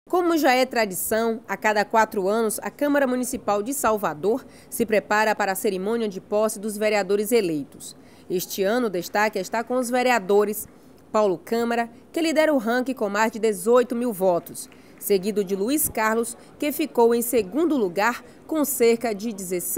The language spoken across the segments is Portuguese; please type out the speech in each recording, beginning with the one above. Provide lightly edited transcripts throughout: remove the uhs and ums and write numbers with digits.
Como já é tradição, a cada 4 anos, a Câmara Municipal de Salvador se prepara para a cerimônia de posse dos vereadores eleitos. Este ano, o destaque está com os vereadores Paulo Câmara, que lidera o ranking com mais de 18 mil votos, seguido de Luiz Carlos, que ficou em segundo lugar com cerca de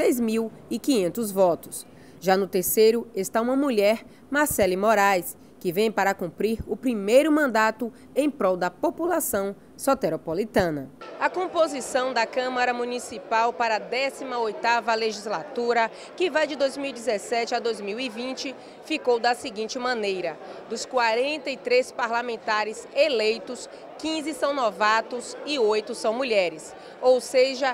16.500 votos. Já no terceiro está uma mulher, Marcele Moraes, que vem para cumprir o primeiro mandato em prol da população soteropolitana. A composição da Câmara Municipal para a 18ª legislatura, que vai de 2017 a 2020, ficou da seguinte maneira: dos 43 parlamentares eleitos, 15 são novatos e 8 são mulheres, ou seja,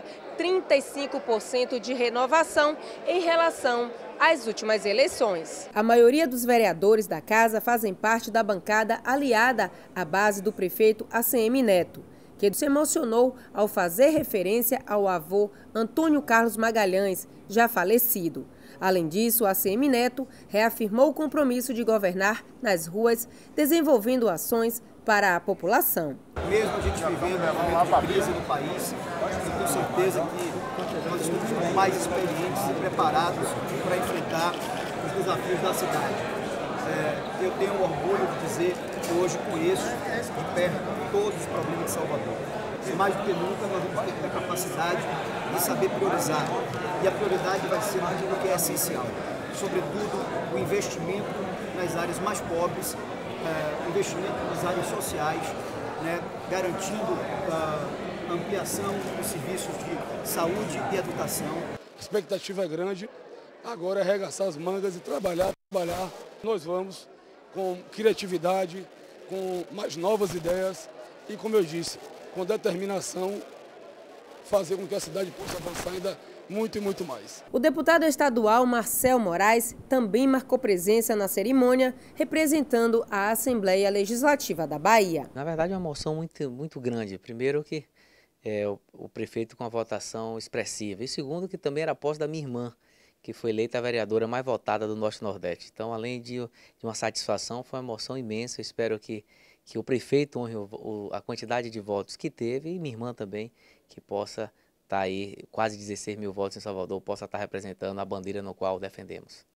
35% de renovação em relação às últimas eleições. A maioria dos vereadores da casa fazem parte da bancada aliada à base do prefeito ACM Neto, que se emocionou ao fazer referência ao avô Antônio Carlos Magalhães, já falecido. Além disso, ACM Neto reafirmou o compromisso de governar nas ruas, desenvolvendo ações para a população. Mesmo a gente vivendo um momento de crise no país, eu tenho certeza que nós estamos mais experientes e preparados para enfrentar os desafios da cidade. Eu tenho orgulho de dizer que hoje conheço de perto todos os problemas de Salvador. E mais do que nunca nós vamos ter que ter capacidade de saber priorizar. E a prioridade vai ser aquilo que é essencial. Sobretudo o investimento nas áreas mais pobres, investimento nas áreas sociais, garantindo a ampliação dos serviços de saúde e educação. A expectativa é grande, agora é arregaçar as mangas e trabalhar. Nós vamos com criatividade, com mais novas ideias e, como eu disse, com determinação, fazer com que a cidade possa avançar ainda muito e muito mais. O deputado estadual Marcel Moraes também marcou presença na cerimônia, representando a Assembleia Legislativa da Bahia. Na verdade, é uma emoção muito grande. Primeiro que o prefeito com a votação expressiva. E segundo que também era a posse da minha irmã, que foi eleita a vereadora mais votada do Norte e Nordeste. Então, além de uma satisfação, foi uma emoção imensa. Eu espero que o prefeito honre a quantidade de votos que teve e minha irmã também, que possa estar aí, quase 16 mil votos em Salvador, possa estar representando a bandeira no qual defendemos.